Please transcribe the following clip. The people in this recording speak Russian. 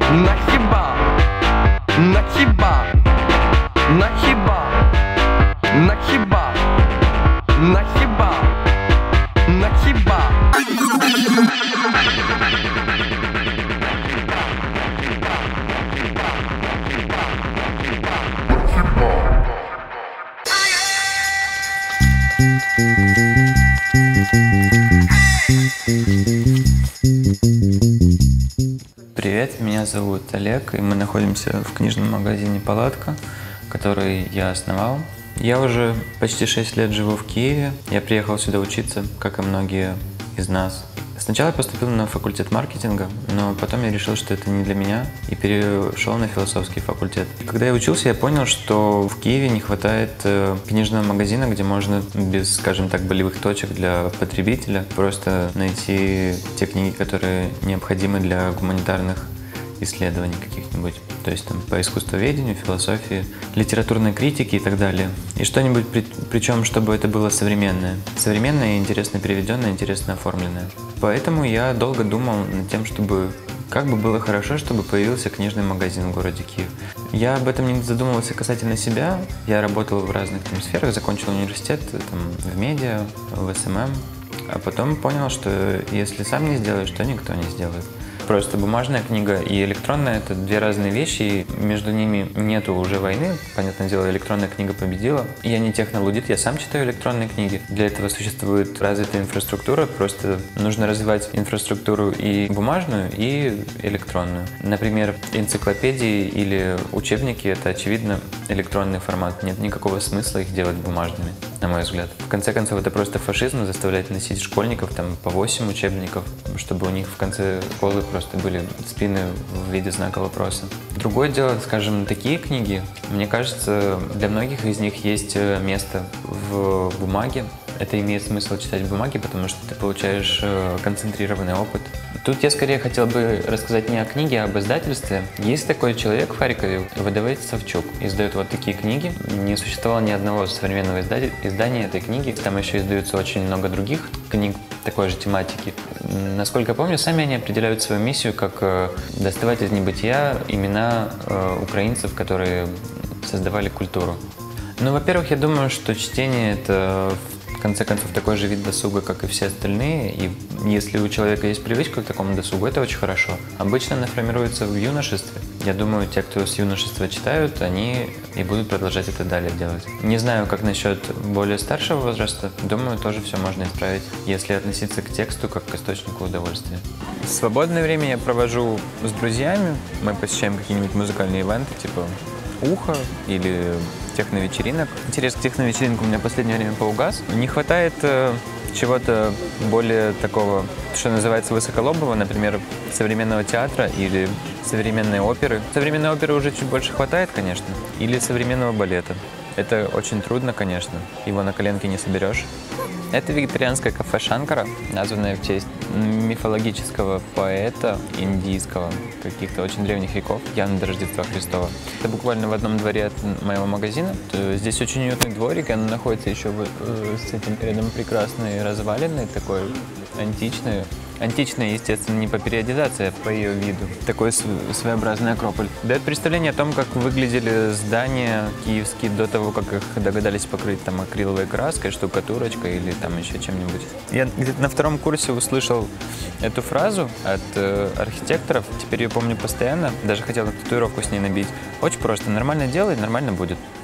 на хиба, на хиба, на хиба, на хиба, на хиба, на хиба. Привет, меня зовут Олег, и мы находимся в книжном магазине «Палатка», который я основал. Я уже почти 6 лет живу в Киеве. Я приехал сюда учиться, как и многие из нас. Сначала я поступил на факультет маркетинга, но потом я решил, что это не для меня, и перешел на философский факультет. Когда я учился, я понял, что в Киеве не хватает книжного магазина, где можно без, скажем так, болевых точек для потребителя просто найти те книги, которые необходимы для гуманитарных исследований каких-нибудь. То есть там по искусствоведению, философии, литературной критике и так далее. И что-нибудь, причем, чтобы это было современное. Современное, интересно переведенное, интересно оформленное. Поэтому я долго думал над тем, чтобы как бы было хорошо, чтобы появился книжный магазин в городе Киев. Я об этом не задумывался касательно себя. Я работал в разных там сферах, закончил университет там, в медиа, в СММ. А потом понял, что если сам не сделаешь, то никто не сделает. Просто бумажная книга и электронная – это две разные вещи, и между ними нету уже войны. Понятное дело, электронная книга победила. Я не технолудит, я сам читаю электронные книги. Для этого существует развитая инфраструктура, просто нужно развивать инфраструктуру и бумажную, и электронную. Например, энциклопедии или учебники – это, очевидно, электронный формат. Нет никакого смысла их делать бумажными, на мой взгляд. В конце концов, это просто фашизм заставлять носить школьников там, по 8 учебников, чтобы у них в конце школы просто были спины в виде знака вопроса. Другое дело, скажем, такие книги, мне кажется, для многих из них есть место в бумаге. Это имеет смысл читать в бумаге, потому что ты получаешь концентрированный опыт. Тут я скорее хотел бы рассказать не о книге, а об издательстве. Есть такой человек в Харькове, выдавец Савчук, издает вот такие книги. Не существовало ни одного современного издания этой книги. Там еще издаются очень много других книг такой же тематики. Насколько я помню, сами они определяют свою миссию как доставать из небытия имена украинцев, которые создавали культуру. Ну, во-первых, я думаю, что чтение – это в конце концов такой же вид досуга, как и все остальные, и если у человека есть привычка к такому досугу, это очень хорошо. Обычно она формируется в юношестве. Я думаю, те, кто с юношества читают, они и будут продолжать это далее делать. Не знаю, как насчет более старшего возраста, думаю, тоже все можно исправить, если относиться к тексту как к источнику удовольствия. Свободное время я провожу с друзьями, мы посещаем какие-нибудь музыкальные ивенты, типа «Ухо» или техновечеринок. Интерес к техновечеринкам у меня в последнее время поугас. Не хватает чего-то более такого, что называется высоколобого, например, современного театра или современной оперы. Современной оперы уже чуть больше хватает, конечно. Или современного балета. Это очень трудно, конечно. Его на коленке не соберешь. Это вегетарианское кафе Шанкара, названное в честь мифологического поэта индийского, каких-то очень древних веков, явно до Рождества Христова. Это буквально в одном дворе от моего магазина. Здесь очень уютный дворик, и он находится еще с этим рядом прекрасной развалиной, такой античной. Античная, естественно, не по периодизации, а по ее виду. Такой своеобразный акрополь. Дает представление о том, как выглядели здания киевские до того, как их догадались покрыть там акриловой краской, штукатурочкой или там еще чем-нибудь. Я где-то на втором курсе услышал эту фразу от архитекторов. Теперь ее помню постоянно. Даже хотел татуировку с ней набить. Очень просто. Нормально делай, нормально будет.